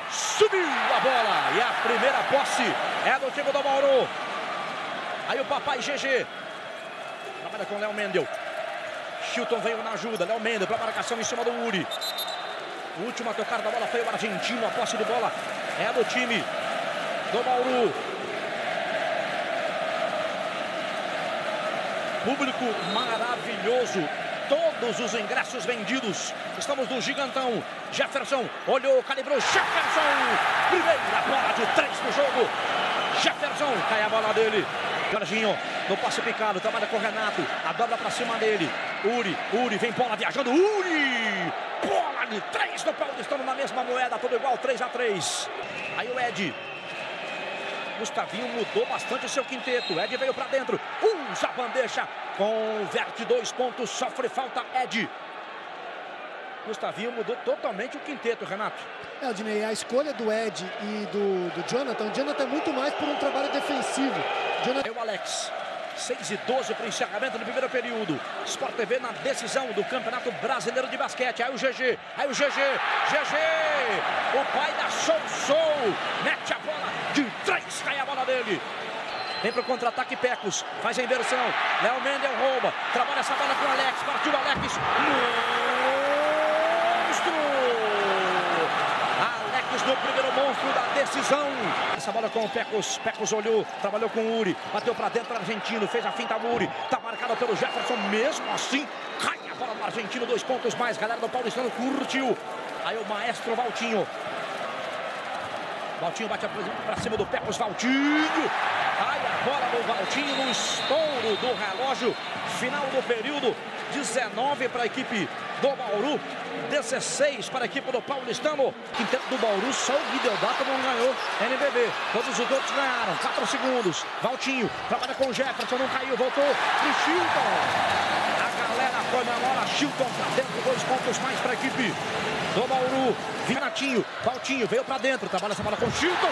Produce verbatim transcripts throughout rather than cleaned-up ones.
Subiu a bola. E a primeira posse é do time do Bauru. Aí o papai G G. Trabalha com o Léo Mendel. Chilton veio na ajuda. Léo Mendel para marcação em cima do Uri. O último a tocar da bola foi o argentino. A posse de bola é do time do Bauru. Público maravilhoso. Todos os ingressos vendidos. Estamos no Gigantão. Jefferson olhou, calibrou. Jefferson. Primeira bola de três no jogo. Jefferson. Cai a bola dele. Jorginho no passe picado. Trabalha com o Renato. A dobra para cima dele. Uri. Uri. Vem bola viajando. Uri. Bola de três no Paulistano na mesma moeda. Tudo igual. três a três. Aí o Ed. Gustavinho mudou bastante o seu quinteto. Ed veio para dentro. Usa a bandeja. Converte dois pontos. Sofre falta. Ed. Gustavinho mudou totalmente o quinteto, Renato. É, Aldinei, a escolha do Ed e do, do Jonathan. O Jonathan é muito mais por um trabalho defensivo. Jonathan... É o Alex. seis e doze para o encerramento do primeiro período. Sport T V na decisão do Campeonato Brasileiro de Basquete. Aí o G G. Aí o G G. G G. O pai da Show Show. Mete a bola de três. Cai a bola dele. Vem para o contra-ataque Pecos. Faz a inversão. Léo Mendel rouba. Trabalha essa bola com o Alex. Partiu o Alex. Monstro. Alex no primeiro monstro da decisão. Essa bola com o Pecos. Pecos olhou. Trabalhou com o Uri. Bateu para dentro do argentino. Fez a finta Uri. Está marcado pelo Jefferson. Mesmo assim, cai a bola do argentino. Dois pontos mais. Galera do Paulistano curtiu. Aí o maestro Valtinho. Valtinho bate para cima do Pecos. Valtinho. Aí a bola do Valtinho no estouro do relógio. Final do período. dezenove para a equipe do Bauru. dezesseis para a equipe do Paulistano. Quinteto do Bauru, só o Guideodato não ganhou N B B. Todos os outros ganharam. quatro segundos. Valtinho trabalha com o Jefferson. Não caiu. Voltou pro Chilton. A galera comemora. Chilton para dentro. Dois pontos mais para a equipe do Bauru. Vinatinho. Valtinho veio para dentro. Trabalha essa bola com o Chilton.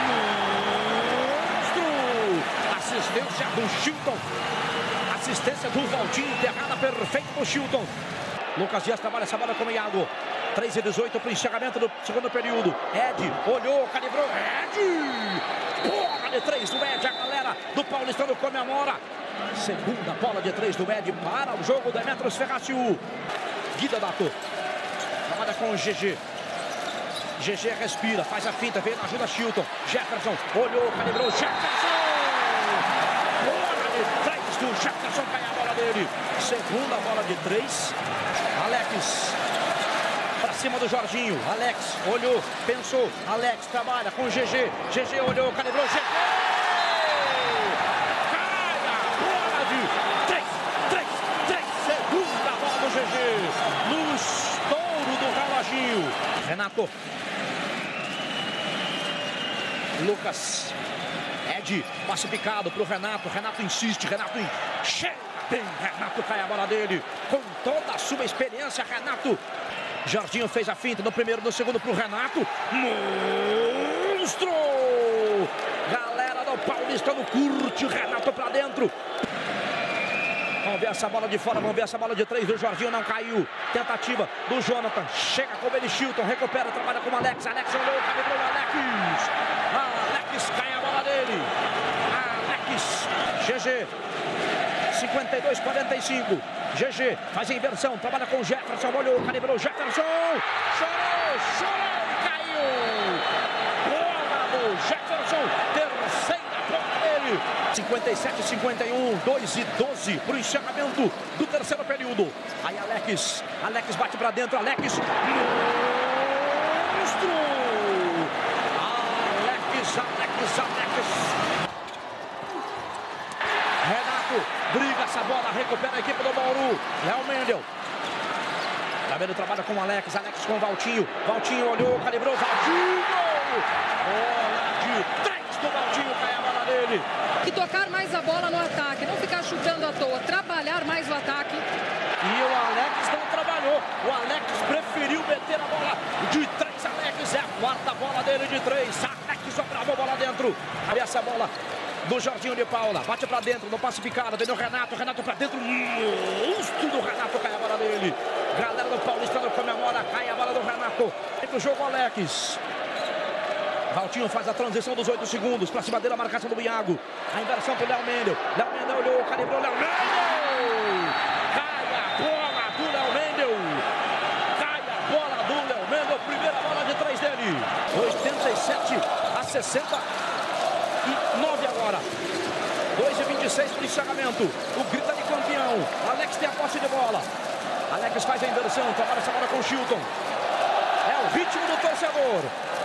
Assistência do Chilton. Assistência do Valtinho. Enterrada perfeita do Chilton. Lucas Dias trabalha essa bola com o Iago. três e dezoito para o encerramento do segundo período. Ed olhou, calibrou. Ed! Bola de três do Ed. A galera do Paulistano comemora. Segunda bola de três do Ed para o jogo. Demetrios Ferraciu. Guideodato trabalha com o G G. G G respira, faz a finta, veio na ajuda Chilton. Jefferson olhou, calibrou. Jefferson! Bola de três do Jefferson, cai a bola dele. Segunda bola de três. Alex para cima do Jorginho. Alex olhou, pensou. Alex trabalha com o G G. G G olhou, calibrou. G G! Cai a bola de três, três, três. Segunda bola do G G. No estouro do reloginho. Renato. Lucas. Ed, passe picado para o Renato. Renato insiste, Renato chega bem. Renato cai a bola dele. Com toda a sua experiência, Renato. Jorginho fez a finta no primeiro, no segundo para o Renato. Monstro! Galera do Paulistano curte. Renato para dentro. Vamos ver essa bola de fora, vamos ver essa bola de três do Jorginho, não caiu. Tentativa do Jonathan, chega com ele Chilton, recupera, trabalha com o Alex. Alex olhou, calibrou o Alex. Alex, cai a bola dele. Alex, G G, cinquenta e dois a quarenta e cinco. G G faz a inversão, trabalha com o Jefferson, olhou, calibrou o Jefferson. Chorou, chorou e caiu. Bola do Jefferson, terceira bola dele. cinquenta e sete a cinquenta e um, dois e doze para o encerramento do terceiro período. Aí Alex, Alex bate para dentro, Alex. Monstro! Alex, Alex, Alex. Renato briga essa bola, recupera a equipe do Bauru. Léo Mendel. Também trabalha com o Alex, Alex com o Valtinho. Valtinho olhou, calibrou, Valtinho. Bola de três do Valtinho, cai a bola dele. E tocar mais a bola no ataque, não ficar chutando à toa, trabalhar mais o ataque. E o Alex não trabalhou, o Alex preferiu meter a bola de três. Alex é a quarta bola dele de três. Alex só travou a bola dentro. Aí essa bola do Jorginho de Paula, bate pra dentro, no passe picado, vem o Renato, Renato pra dentro, monstro do Renato, cai a bola dele. Galera do Paulistano comemora, cai a bola do Renato. Vem pro jogo Alex. Valtinho faz a transição dos oito segundos. Pra cima dele a marcação do Iago. A inversão pro Léo Mendel. Léo Mendel olhou, calibrou, Léo Mendel! Cai a bola do Léo Mendel! Cai a bola do Léo Mendel. Primeira bola de três dele. oitenta e sete a sessenta e nove agora. dois e vinte e seis para o encerramento. O grita de campeão. Alex tem a posse de bola. Alex faz a inversão. Trabalha essa bola com o Chilton. É o ritmo do torcedor.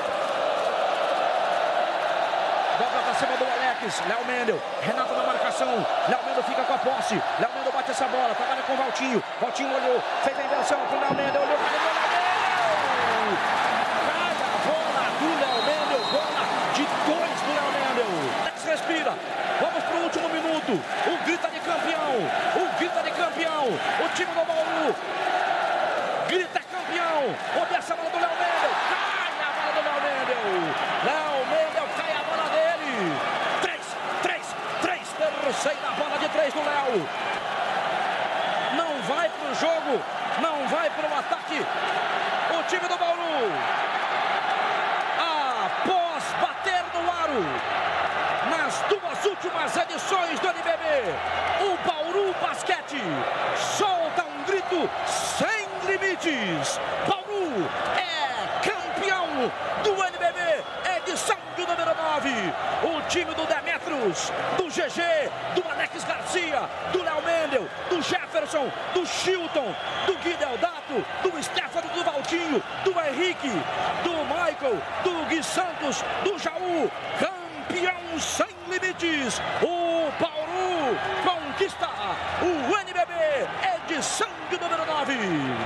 Dobra para cima do Alex. Léo Mendel. Renato na marcação. Léo Mendel fica com a posse. Léo Mendel bate essa bola. Trabalha com o Valtinho. Valtinho olhou. Fez a inversão para o Léo Mendel. Olhou para o Léo Mendel. Cai a bola do Léo Mendel. Bola de dois do Léo Mendel. Alex respira. Vamos para o último minuto. O grita de campeão. O grita de campeão. O time do Bauru. Grita campeão. Olha essa bola do Léo Mendel. Cai a bola do Léo Mendel. Léo Mendel cai a bola dele. Três, três, três. Terceira bola de três do Léo. Não vai para o jogo. Não vai para o ataque. O time do Bauru. Após bater no aro. Nas duas últimas edições do N B B, o Bauru Basquete solta um grito sem limites. Bauru é campeão do N B B, edição de número nove. O time do Demetrios, do G G, do Alex Garcia, do Léo Mendel, do Jefferson, do Chilton, do Gui Deodato, do Stefano, do Valtinho, do Henrique, do Michael, do Gui Santos, do Jaú. Campeão sem limites, o Bauru conquista o N B B, edição de número nove.